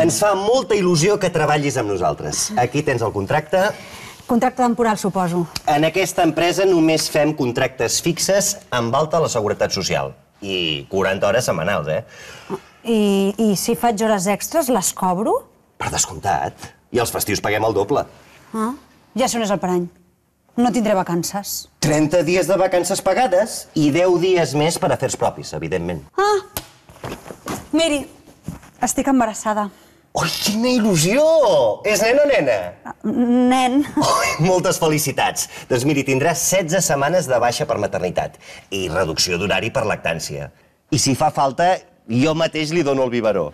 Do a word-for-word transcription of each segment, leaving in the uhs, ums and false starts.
Ens fa molta il·lusió que treballis amb nosaltres. Aquí tens el contracte. Contracte temporal, suposo. En aquesta empresa només fem contractes fixes amb alta a la Seguretat Social. I quaranta hores setmanals, eh? I, i si faig hores extres, les cobro? Per descomptat. I els festius paguem el doble. Ah, ja sé on és el parany. No tindré vacances. trenta dies de vacances pagades i deu dies més per a afers propis, evidentment. Ah, miri, estic embarassada. Ui, quina il·lusió! És nen o nena? Nen. Ui, moltes felicitats. Doncs miri, tindràs setze setmanes de baixa per maternitat i reducció d'horari per lactància. I si fa falta, jo mateix li dono el biberó.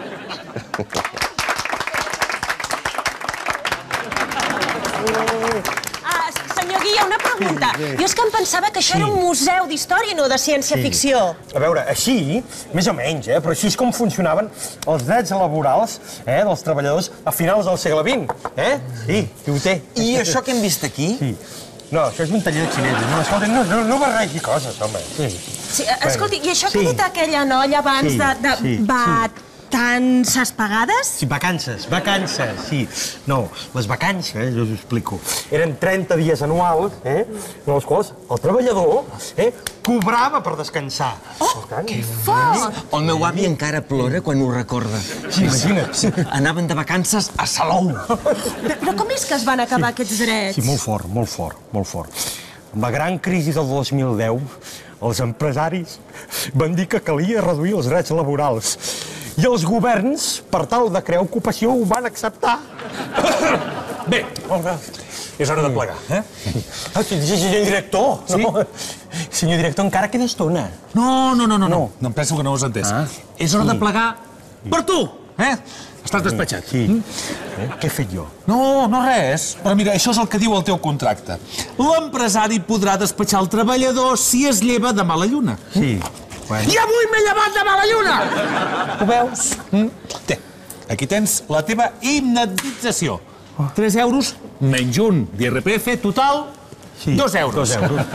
Senyor Guilla, una pregunta. Jo és que em pensava que això era un museu d'història, no de ciència-ficció. A veure, així, més o menys, eh? Però així és com funcionaven els drets laborals dels treballadors a finals del segle vint. Eh? Sí, qui ho té. I això que hem vist aquí? Sí. No, això és un taller de xinesos. No, escolta, no, no, no barregi coses, home. Sí. Sí, escolti, i això que ha dit aquella noia abans de, de vacances pagades? Sí, vacances, vacances, sí. No, les vacances, jo us ho explico, eren trenta dies anuals, eh, en els quals el treballador eh, cobrava per descansar. Oh, que fort! El meu avi encara plora quan ho recorda. Sí, imagina't. Anaven de vacances a Salou. Però com és que es van acabar aquests drets? Sí, molt fort, molt fort, molt fort. Amb la gran crisi del dos mil deu, els empresaris van dir que calia reduir els drets laborals. I els governs, per tal de crear ocupació, ho van acceptar. Bé, és hora de plegar, eh? Senyor director, no. Senyor director, encara queda estona. No, no, no, no, no. No em penso que no ho has entès. És hora de plegar per tu, eh? Estàs despatxat. Sí. Què he fet jo? No, no res. Però mira, això és el que diu el teu contracte. L'empresari podrà despatxar el treballador si es lleva de mala lluna. Sí. I avui m'he llevat de mala lluna! Ho veus? Té, aquí tens la teva indemnització. Tres euros menys un d'I R P F, total, dos euros. Dos euros.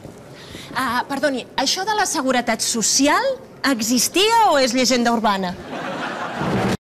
Ah, perdoni, això de la seguretat social existia o és llegenda urbana?